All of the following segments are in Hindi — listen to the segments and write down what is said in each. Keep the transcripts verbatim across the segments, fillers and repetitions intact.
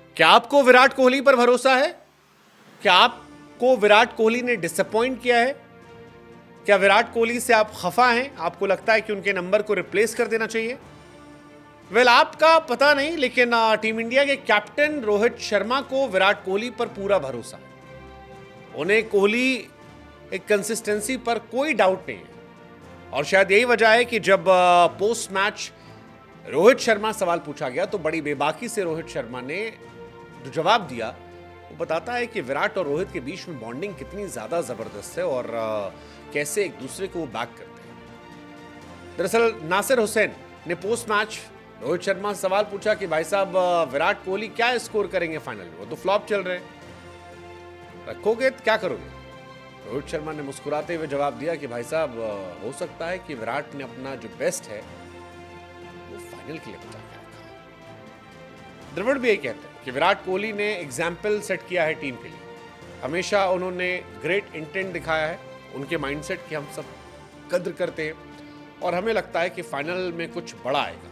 क्या आपको विराट कोहली पर भरोसा है? क्या आपको विराट कोहली ने डिसअपॉइंट किया है? क्या विराट कोहली से आप खफा हैं? आपको लगता है कि उनके नंबर को रिप्लेस कर देना चाहिए? वेल well, आपका पता नहीं, लेकिन टीम इंडिया के कैप्टन रोहित शर्मा को विराट कोहली पर पूरा भरोसा है। उन्हें कोहली एक कंसिस्टेंसी पर कोई डाउट नहीं है और शायद यही वजह है कि जब पोस्ट मैच रोहित शर्मा सवाल पूछा गया तो बड़ी बेबाकी से रोहित शर्मा ने जो जवाब दिया वो बताता है कि विराट और रोहित के बीच में बॉन्डिंग कितनी ज्यादा जबरदस्त है और कैसे एक दूसरे को वो बैक करते हैं। दरअसल नासिर हुसैन ने पोस्ट मैच रोहित शर्मा से सवाल पूछा कि भाई साहब विराट कोहली क्या स्कोर करेंगे फाइनल में, वो तो फ्लॉप चल रहे हैं, रखोगे तो क्या करोगे? रोहित शर्मा ने मुस्कुराते हुए जवाब दिया कि भाई साहब हो सकता है कि विराट ने अपना जो बेस्ट है वो फाइनल के लिए बचा के रखा। द्रविड़ भी यही कहते हैं कि विराट कोहली ने एग्जाम्पल सेट किया है टीम के लिए। हमेशा उन्होंने ग्रेट इंटेंट दिखाया है, उनके माइंडसेट की हम सब कद्र करते हैं और हमें लगता है कि फाइनल में कुछ बड़ा आएगा।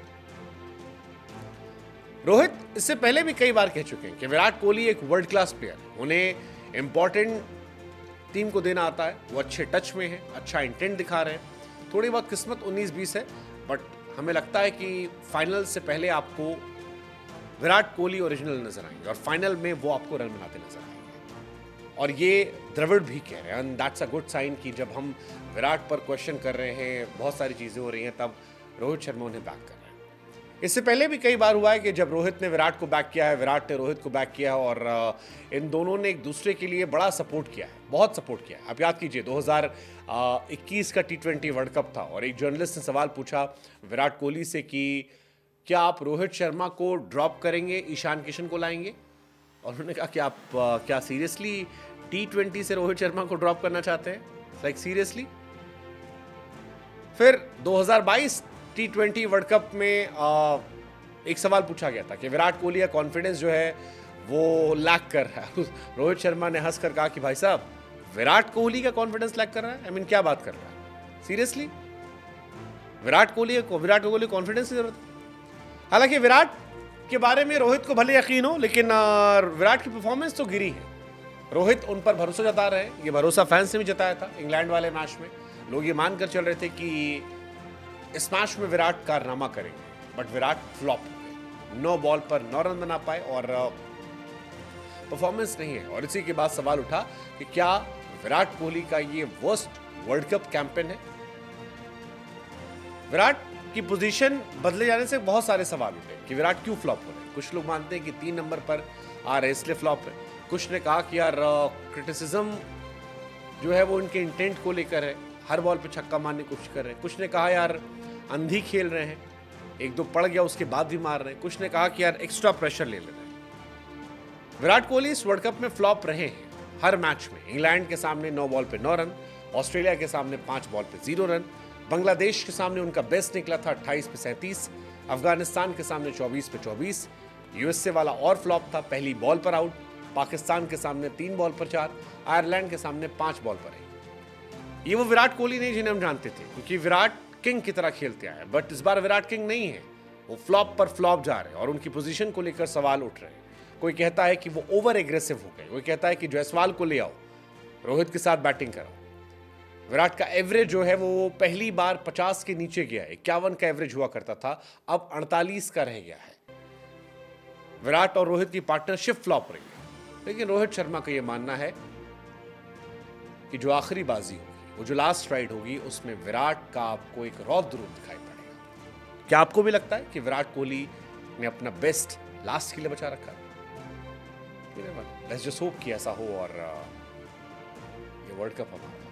रोहित इससे पहले भी कई बार कह चुके हैं कि विराट कोहली एक वर्ल्ड क्लास प्लेयर है, उन्हें इंपॉर्टेंट टीम को देना आता है, वो अच्छे टच में है, अच्छा इंटेंट दिखा रहे हैं। थोड़ी बहुत किस्मत उन्नीस बीस है, बट हमें लगता है कि फाइनल से पहले आपको विराट कोहली ओरिजिनल नजर आएंगे और फाइनल में वो आपको रन बनाते नजर आएंगे। और ये द्रविड़ भी कह रहे हैं and that's a good sign कि जब हम विराट पर क्वेश्चन कर रहे हैं, बहुत सारी चीजें हो रही हैं, तब रोहित शर्मा उन्हें बैक कर रहे हैं। इससे पहले भी कई बार हुआ है कि जब रोहित ने विराट को बैक किया है, विराट ने रोहित को बैक किया है और इन दोनों ने एक दूसरे के लिए बड़ा सपोर्ट किया है, बहुत सपोर्ट किया है। आप याद कीजिए दो हज़ार इक्कीस का टी ट्वेंटी वर्ल्ड कप था और एक जर्नलिस्ट ने सवाल पूछा विराट कोहली से कि क्या आप रोहित शर्मा को ड्रॉप करेंगे, ईशान किशन को लाएंगे? और उन्होंने कहा कि आप क्या सीरियसली टी ट्वेंटी से रोहित शर्मा को ड्रॉप करना चाहते हैं? Like seriously? फिर दो हज़ार बाईस टी ट्वेंटी वर्ल्ड कप में आ, एक सवाल पूछा गया था कि विराट कोहली का कॉन्फिडेंस जो है वो लैक कर रहा है। रोहित शर्मा ने हंसकर कहा कि भाई साहब विराट कोहली का कॉन्फिडेंस लैक कर रहा है? आई मीन क्या बात कर रहा है? सीरियसली? विराट कोहली को विराट कोहली कॉन्फिडेंस की जरूरत है? हालांकि विराट के बारे में रोहित को भले यकीन हो, लेकिन विराट की परफॉर्मेंस तो गिरी है। रोहित उन पर भरोसा जता रहे हैं, ये भरोसा फैंस ने भी जताया था। इंग्लैंड वाले मैच में लोग ये मानकर चल रहे थे कि इस मैच में विराट कारनामा करेंगे, बट विराट फ्लॉप हो गए, नौ बॉल पर नौ रन बना पाए और परफॉर्मेंस नहीं है। और इसी के बाद सवाल उठा कि क्या विराट कोहली का ये वर्स्ट वर्ल्ड कप कैंपेन है? विराट की पोजीशन बदले जाने से बहुत सारे सवाल उठे कि विराट क्यों फ्लॉप हो रहे हैं। कुछ लोग मानते हैं कि तीन नंबर पर आ रहे इसलिए फ्लॉप है, कुछ ने कहा कि यार क्रिटिसिज्म जो है वो उनके इंटेंट को लेकर है, हर बॉल पे छक्का मारने की कोशिश कर रहे हैं, कुछ ने कहा यार अंधी खेल रहे हैं, एक दो पड़ गया उसके बाद भी मार रहे हैं, कुछ ने कहा कि यार एक्स्ट्रा प्रेशर ले ले रहे हैं। विराट कोहली इस वर्ल्ड कप में फ्लॉप रहे हैं हर मैच में। इंग्लैंड के सामने नौ बॉल पे नौ रन, ऑस्ट्रेलिया के सामने पांच बॉल पे जीरो रन, बांग्लादेश के सामने उनका बेस्ट निकला था अट्ठाईस पे सैंतीस, अफगानिस्तान के सामने चौबीस पे चौबीस, यूएसए वाला और फ्लॉप था, पहली बॉल पर आउट, पाकिस्तान के सामने तीन बॉल पर चार, आयरलैंड के सामने पांच बॉल पर एक। ये वो विराट कोहली नहीं जिन्हें हम जानते थे, क्योंकि विराट किंग की तरह खेलते आए, बट इस बार विराट किंग नहीं है, वो फ्लॉप पर फ्लॉप जा रहे हैं और उनकी पोजीशन को लेकर सवाल उठ रहे हैं। कोई कहता है कि वो ओवर एग्रेसिव हो गए, कोई कहता है कि जायसवाल को ले आओ, रोहित के साथ बैटिंग कराओ। विराट का एवरेज जो है वो पहली बार पचास के नीचे गया है, इक्यावन का एवरेज हुआ करता था, अब अड़तालीस का रह गया है। विराट और रोहित की पार्टनरशिप फ्लॉप रही है, लेकिन रोहित शर्मा का यह मानना है कि जो आखिरी बाजी होगी, वो जो लास्ट राइड होगी, उसमें विराट का आपको एक रौद्र रूप दिखाई पड़ेगा। क्या आपको भी लगता है कि विराट कोहली ने अपना बेस्ट लास्ट के लिए बचा रखा है? लेट्स जस्ट होप कि ऐसा हो और ये वर्ल्ड कप हमारा